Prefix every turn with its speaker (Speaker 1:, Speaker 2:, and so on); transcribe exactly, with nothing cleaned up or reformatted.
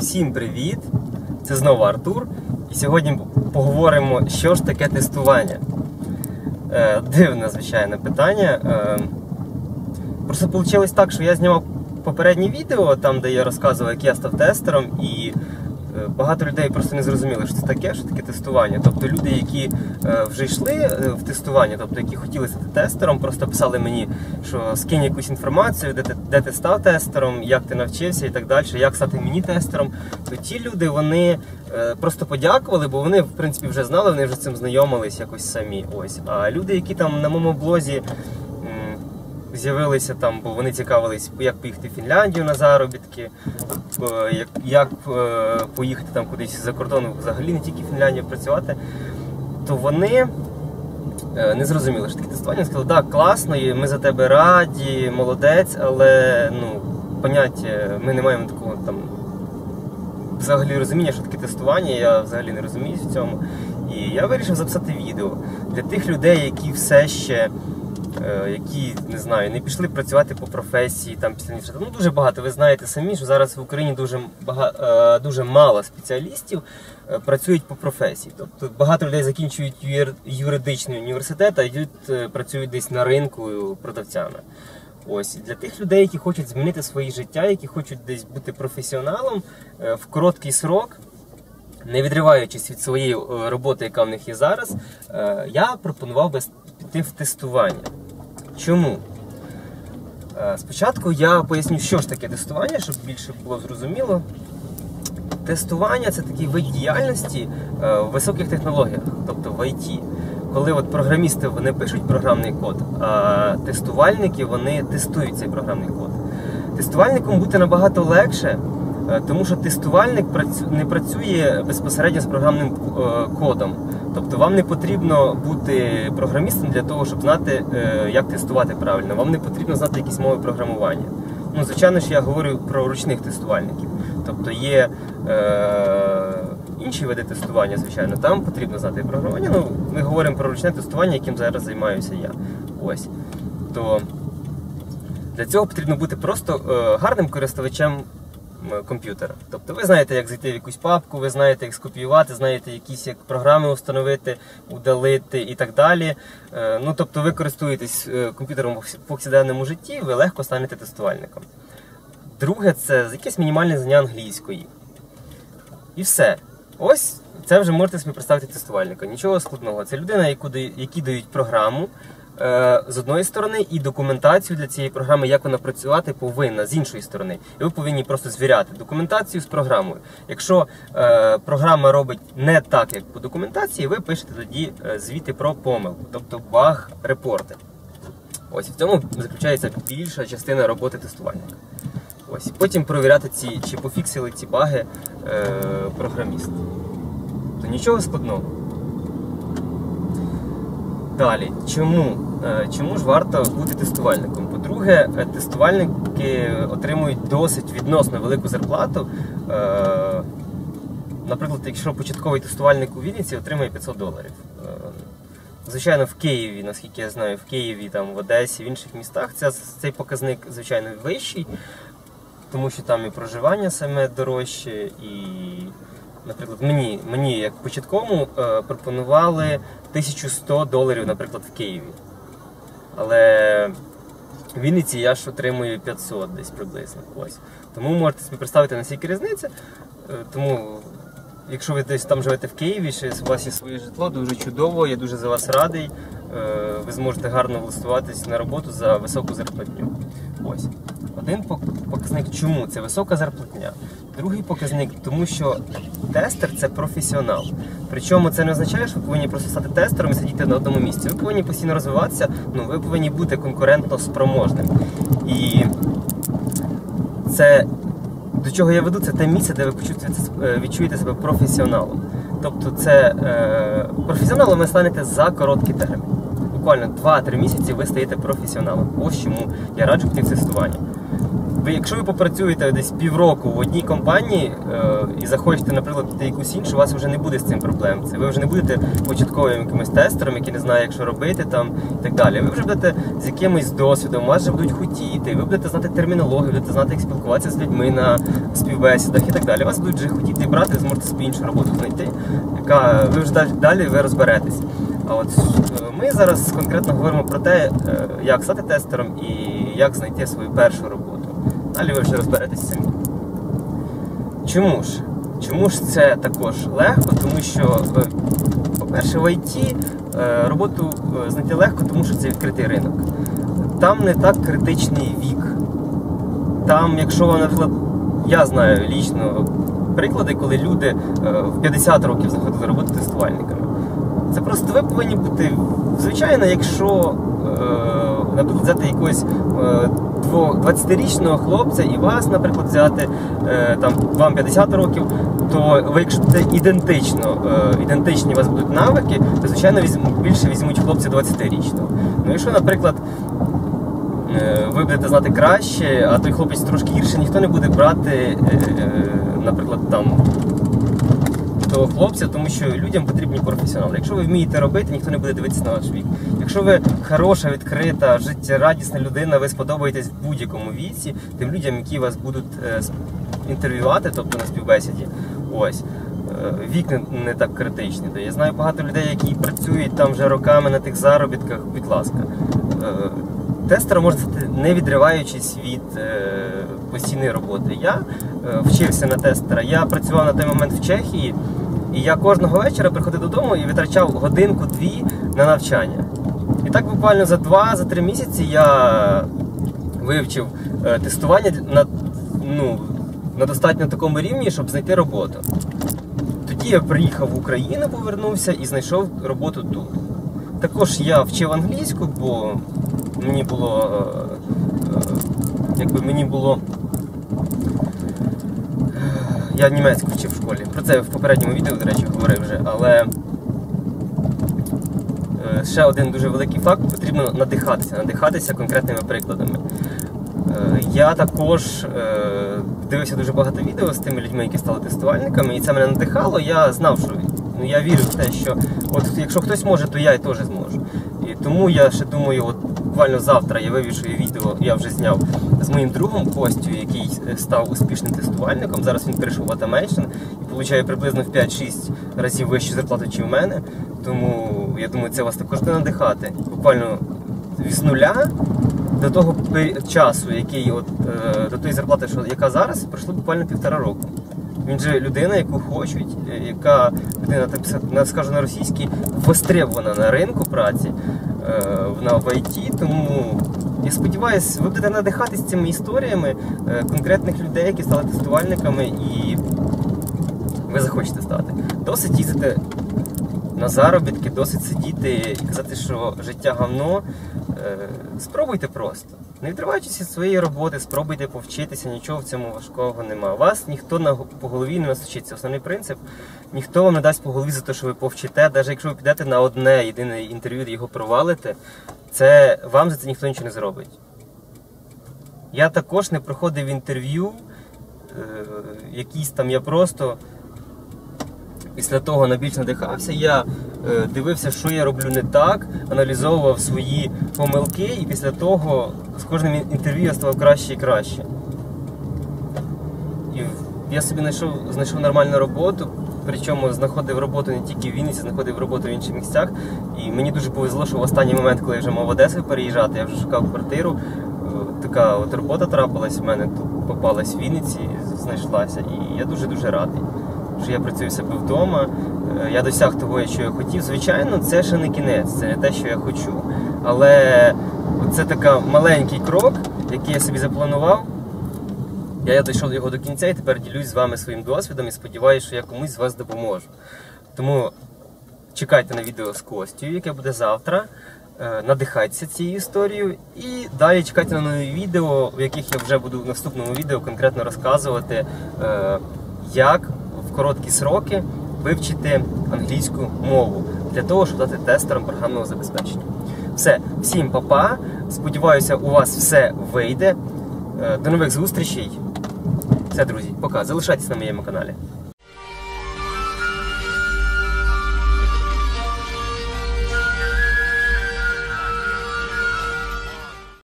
Speaker 1: Всім привіт! Це знову Артур. І сьогодні поговоримо, що ж таке тестування. Е, дивне, звичайне питання. Е, просто вийшло так, що я знімав попереднє відео, там де я розказував, як я став тестером, і е, багато людей просто не зрозуміли, що це таке, що таке тестування. Тобто люди, які е, вже йшли в тестування, тобто які хотіли стати тестером, просто писали мені, що скинь якусь інформацію, де ти, де ти став тестером, як ти навчився і так далі, як стати мені тестером. То ті люди, вони е, просто подякували, бо вони, в принципі, вже знали, вони вже з цим знайомились якось самі. Ось. А люди, які там на моєму блозі з'явилися там, бо вони цікавились, як поїхати в Фінляндію на заробітки, як, як поїхати там кудись за кордон, взагалі не тільки в Фінляндію працювати, то вони не зрозуміли, що таке тестування. Сказали, так, класно, ми за тебе раді, молодець, але ну, поняття, ми не маємо такого там взагалі розуміння, що таке тестування, я взагалі не розумію в цьому. І я вирішив записати відео для тих людей, які все ще які, не знаю, не пішли працювати по професії, там після університету. Ну, дуже багато, ви знаєте самі, що зараз в Україні дуже, бага... дуже мало спеціалістів працюють по професії. Тобто багато людей закінчують юр... юридичний університет, а йдуть, працюють десь на ринку продавцями. Ось, для тих людей, які хочуть змінити своє життя, які хочуть десь бути професіоналом в короткий срок, не відриваючись від своєї роботи, яка в них є зараз, я пропонував би піти в тестування. Чому? Спочатку я поясню, що ж таке тестування, щоб більше було зрозуміло. Тестування – це такий вид діяльності в високих технологіях, тобто в ай ті. Коли от програмісти вони пишуть програмний код, а тестувальники вони тестують цей програмний код. Тестувальником бути набагато легше, тому що тестувальник не працює безпосередньо з програмним кодом. Тобто вам не потрібно бути програмістом для того, щоб знати, як тестувати правильно. Вам не потрібно знати якісь мови програмування. Ну, звичайно ж, я говорю про ручних тестувальників. Тобто є е, інші види тестування, звичайно, там потрібно знати програмування. Ну, ми говоримо про ручне тестування, яким зараз займаюся я. Ось. То для цього потрібно бути просто е, гарним користувачем комп'ютера. Тобто ви знаєте, як зайти в якусь папку, ви знаєте, як скопіювати, знаєте, якісь як програми установити, удалити і так далі. Ну, тобто ви користуєтесь комп'ютером в повсякденному житті, ви легко станете тестувальником. Друге, це якесь мінімальне знання англійської. І все. Ось це вже можете собі представити тестувальника. Нічого складного. Це людина, які дають програму, з одної сторони, і документацію для цієї програми, як вона працювати повинна, з іншої сторони. І ви повинні просто звіряти документацію з програмою. Якщо е, програма робить не так, як по документації, ви пишете тоді звіти про помилку, тобто баг-репорти. Ось, в цьому заключається більша частина роботи тестувальника. Ось, потім перевіряти, ці, чи пофіксили ці баги е, програміст. То нічого складного. Далі, чому? Чому ж варто бути тестувальником? По-друге, тестувальники отримують досить відносно велику зарплату. Наприклад, якщо початковий тестувальник у Вінниці отримує п'ятсот доларів. Звичайно, в Києві, наскільки я знаю, в Києві, там, в Одесі, в інших містах цей показник, звичайно, вищий, тому що там і проживання саме дорожче, і... Наприклад, мені, мені як початковому е, пропонували тисячу сто доларів, наприклад, в Києві. Але в Вінниці я ж отримую п'ятсот десь приблизно. Ось. Тому можете собі представити, наскільки різниця. Е, тому, якщо ви десь там живете в Києві, ще у вас є своє житло, дуже чудово, я дуже за вас радий. Е, ви зможете гарно влаштуватись на роботу за високу зарплатню. Ось. Один показник чому? Це висока зарплатня. Другий показник, тому що тестер – це професіонал. Причому це не означає, що ви повинні просто стати тестером і сидіти на одному місці. Ви повинні постійно розвиватися, ну, ви повинні бути конкурентно спроможним. І це, до чого я веду, це те місце, де ви відчуєте себе професіоналом. Тобто це е, професіоналом ви станете за короткий термін. Буквально два-три місяці ви стаєте професіоналом. Ось чому я раджу піти в тестування. ви, якщо ви попрацюєте десь півроку в одній компанії е, і захочете, наприклад, піти якусь іншу, у вас вже не буде з цим проблем. Це ви вже не будете початковим якимось тестером, який не знає, як що робити там і так далі. Ви вже будете з якимось досвідом, вас вже будуть хотіти, ви будете знати термінологію, будете знати, як спілкуватися з людьми на співбесідах і так далі. Вас будуть вже хотіти брати, ви зможете собі іншу роботу знайти, яка ви вже далі ви розберетесь. А от ми зараз конкретно говоримо про те, як стати тестером і як знайти свою першу роботу. Далі ви вже розберетесь самі. Чому ж? Чому ж це також легко? Тому що, по-перше, в ай ті роботу знайти легко, тому що це відкритий ринок. Там не так критичний вік. Там, якщо вам, наприклад, я знаю лічно приклади, коли люди в п'ятдесят років знаходили роботу тестувальниками. Це просто ви повинні бути, звичайно, якщо, наприклад, взяти якогось двадцятирічного хлопця і вас, наприклад, взяти, там, вам п'ятдесят років, то ви, якщо це ідентично, ідентичні у вас будуть навики, то, звичайно, більше візьмуть хлопця двадцятирічного. Ну, якщо, наприклад, ви будете знати краще, а той хлопець трошки гірше, ніхто не буде брати, наприклад, там, того хлопця, тому що людям потрібні професіонали. Якщо ви вмієте робити, ніхто не буде дивитися на ваш вік. Якщо ви хороша, відкрита, життєрадісна людина, ви сподобаєтесь в будь-якому віці тим людям, які вас будуть інтерв'ювати, тобто на співбесіді, ось, вік не, не так критичний. Я знаю багато людей, які працюють там вже роками на тих заробітках, будь ласка. Тестером можна стати, не відриваючись від е, постійної роботи. Я е, вчився на тестера, я працював на той момент в Чехії, і я кожного вечора приходив додому і витрачав годинку-дві на навчання. І так буквально за два-за три місяці я вивчив е, тестування на, ну, на достатньо такому рівні, щоб знайти роботу. Тоді я приїхав в Україну, повернувся і знайшов роботу тут. Також я вчив англійську, бо мені було, якби мені було, я німецьку вчив в школі, про це в попередньому відео, до речі, говорив вже, але ще один дуже великий факт, потрібно надихатися, надихатися конкретними прикладами. Я також дивився дуже багато відео з тими людьми, які стали тестувальниками, і це мене надихало, я знав, що ну, я вірю в те, що от якщо хтось може, то я і теж зможу. І тому я ще думаю, от буквально завтра я вивішую відео, я вже зняв з моїм другом Костю, який став успішним тестувальником. Зараз він перейшов в Automation і получає приблизно в п'ять-шість разів вищу зарплату, ніж в мене. Тому я думаю, це вас також буде надихати. Буквально з нуля до того часу, який от, до тої зарплати, яка зараз, пройшло буквально півтора року. Він же людина, яку хочуть, яка людина, так скажу на російській, востребована на ринку праці, на в ай ті, тому я сподіваюся, ви будете надихатись цими історіями конкретних людей, які стали тестувальниками, і ви захочете стати. Досить їздити на заробітки, досить сидіти і казати, що життя гавно. Спробуйте просто. Не відриваючись від своєї роботи, спробуйте повчитися, нічого в цьому важкого нема. Вас ніхто на, по голові не настучиться. Основний принцип, ніхто вам не дасть по голові за те, що ви повчите. Навіть якщо ви підете на одне єдине інтерв'ю і його провалите, це, вам за це ніхто нічого не зробить. Я також не проходив інтерв'ю, е, якісь там, я просто після того найбільш надихався, я е, дивився, що я роблю не так, аналізовував свої помилки, і після того з кожним інтерв'ю я ставав краще і краще. І я собі знайшов, знайшов нормальну роботу, причому знаходив роботу не тільки в Вінниці, знаходив роботу в інших місцях. І мені дуже повезло, що в останній момент, коли я вже мав в Одесу переїжджати, я вже шукав квартиру, така от робота трапилась в мене, тут попалась в Вінниці, знайшлася, і я дуже-дуже радий, що я працюю в себе вдома, я досяг того, що я хотів. Звичайно, це ще не кінець, це не те, що я хочу, але це такий маленький крок, який я собі запланував. Я дійшов його до кінця і тепер ділюсь з вами своїм досвідом і сподіваюся, що я комусь з вас допоможу. Тому чекайте на відео з Костю, яке буде завтра, надихайтеся цією історією і далі чекайте на нові відео, в яких я вже буду в наступному відео конкретно розказувати, як в короткі сроки вивчити англійську мову для того, щоб стати тестером програмного забезпечення. Все, всім па-па, сподіваюся, у вас все вийде. До нових зустрічей. Все, друзі, пока. Залишайтесь на моєму каналі.